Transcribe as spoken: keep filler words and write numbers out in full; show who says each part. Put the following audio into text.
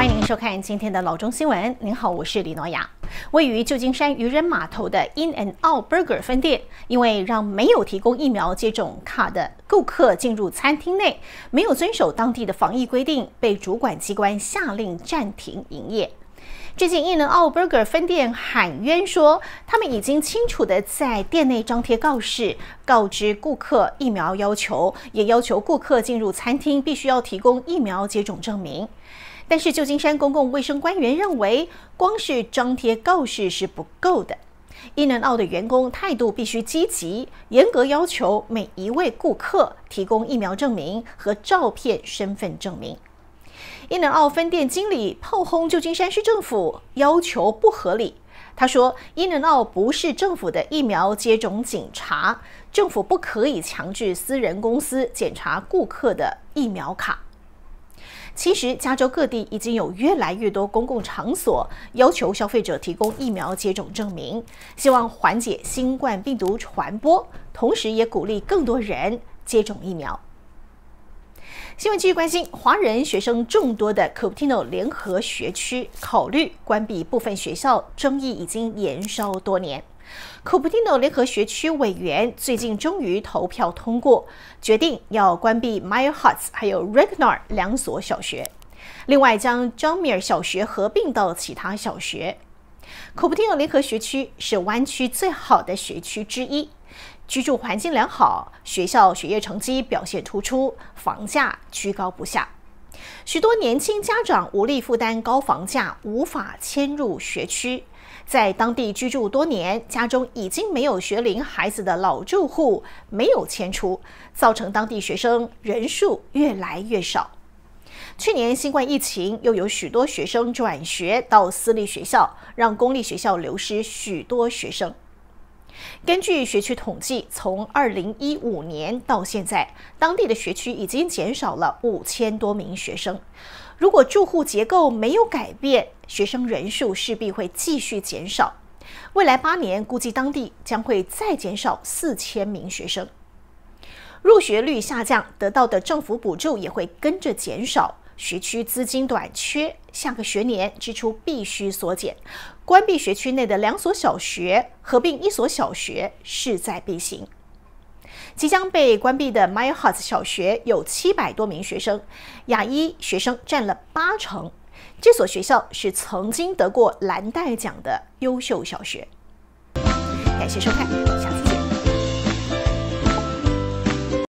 Speaker 1: 欢迎您收看今天的老中新闻。您好，我是李诺雅。位于旧金山渔人码头的 In and Out Burger 分店，因为让没有提供疫苗接种卡的顾客进入餐厅内，没有遵守当地的防疫规定，被主管机关下令暂停营业。最近 In and Out Burger 分店喊冤说，他们已经清楚地在店内张贴告示，告知顾客疫苗要求，也要求顾客进入餐厅必须要提供疫苗接种证明。但是旧金山公共卫生官员认为，光是张贴告示是不够的。In and Out的员工态度必须积极，严格要求每一位顾客提供疫苗证明和照片身份证明。In and Out分店经理炮轰旧金山市政府要求不合理。他说 In and Out 不是政府的疫苗接种警察，政府不可以强制私人公司检查顾客的疫苗卡。其实，加州各地已经有越来越多公共场所要求消费者提供疫苗接种证明，希望缓解新冠病毒传播，同时也鼓励更多人接种疫苗。新闻继续关心，华人学生众多的 Cupertino 联合学区考虑关闭部分学校，争议已经延烧多年。Cupertino 联合学区委员最近终于投票通过，决定要关闭 Meyer Heights 还有 Regnar 两所小学，另外将 John Muir 小学合并到其他小学。Cupertino 联合学区是湾区最好的学区之一，居住环境良好，学校学业成绩表现突出，房价居高不下。许多年轻家长无力负担高房价，无法迁入学区。在当地居住多年，家中已经没有学龄孩子的老住户没有迁出，造成当地学生人数越来越少。去年新冠疫情又有许多学生转学到私立学校，让公立学校流失许多学生。根据学区统计，从二零一五年到现在，当地的学区已经减少了五千多名学生。如果住户结构没有改变，学生人数势必会继续减少。未来八年，估计当地将会再减少四千名学生。入学率下降，得到的政府补助也会跟着减少。学区资金短缺，下个学年支出必须缩减。关闭学区内的两所小学，合并一所小学，势在必行。即将被关闭的 Meyer Heights 小学有七百多名学生，亚裔学生占了八成。这所学校是曾经得过蓝带奖的优秀小学。感谢收看，下次见。